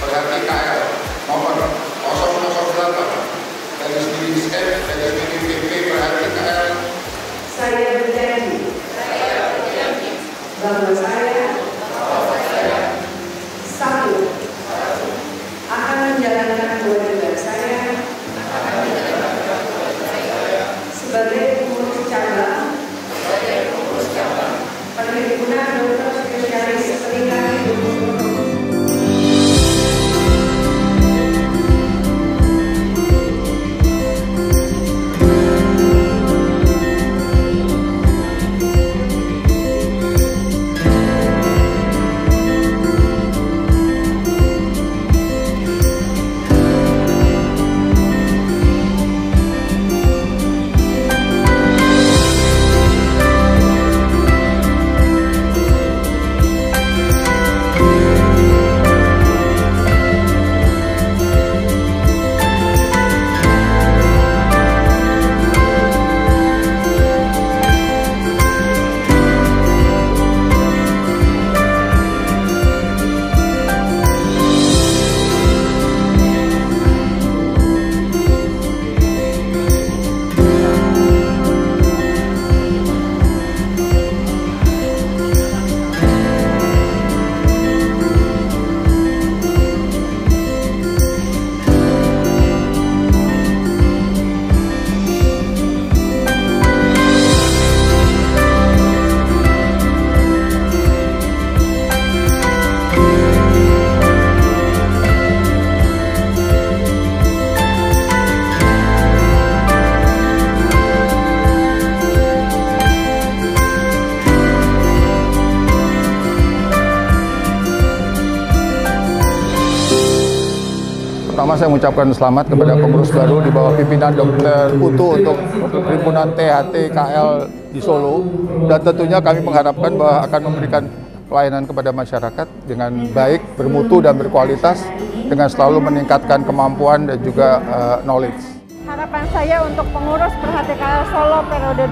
Perhati KL nomor 008 garis miring F garis miring PP Perhati KL. Saya berjanji bahwa saya satu akan menjalankan kewajiban saya sebagai pengurus cabang Perhimpunan Dokter Spesialis Peningkatan Hidup. Pertama saya mengucapkan selamat kepada pengurus baru di bawah pimpinan Dr. Putu untuk Perhimpunan THT KL di Solo, dan tentunya kami mengharapkan bahwa akan memberikan pelayanan kepada masyarakat dengan baik, bermutu dan berkualitas, dengan selalu meningkatkan kemampuan dan juga knowledge. Harapan saya untuk pengurus Perhati KL Solo periode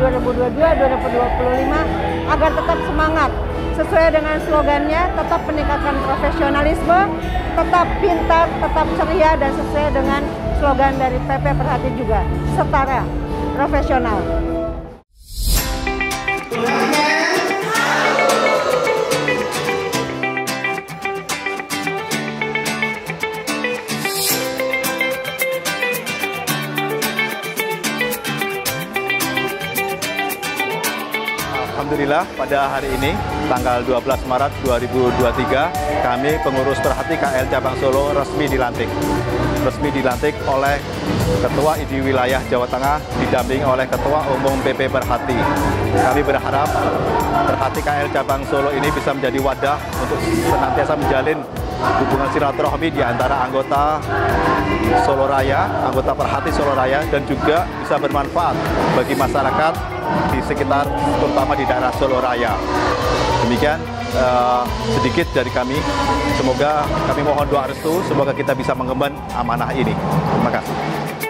2022-2025 agar tetap semangat, sesuai dengan slogannya, tetap meningkatkan profesionalisme, tetap pintar, tetap ceria, dan sesuai dengan slogan dari PP Perhati juga, setara, profesional. Alhamdulillah pada hari ini, tanggal 12 Maret 2023, kami pengurus Perhati KL Cabang Solo resmi dilantik. Resmi dilantik oleh Ketua ID Wilayah Jawa Tengah, didampingi oleh Ketua Umum PP Perhati. Kami berharap Perhati KL Cabang Solo ini bisa menjadi wadah untuk senantiasa menjalin hubungan silaturahmi di antara anggota Solo Raya, anggota Perhati Solo Raya, dan juga bisa bermanfaat bagi masyarakat di sekitar, terutama di daerah Solo Raya. Demikian sedikit dari kami. Semoga kami mohon doa restu, semoga kita bisa mengemban amanah ini. Terima kasih.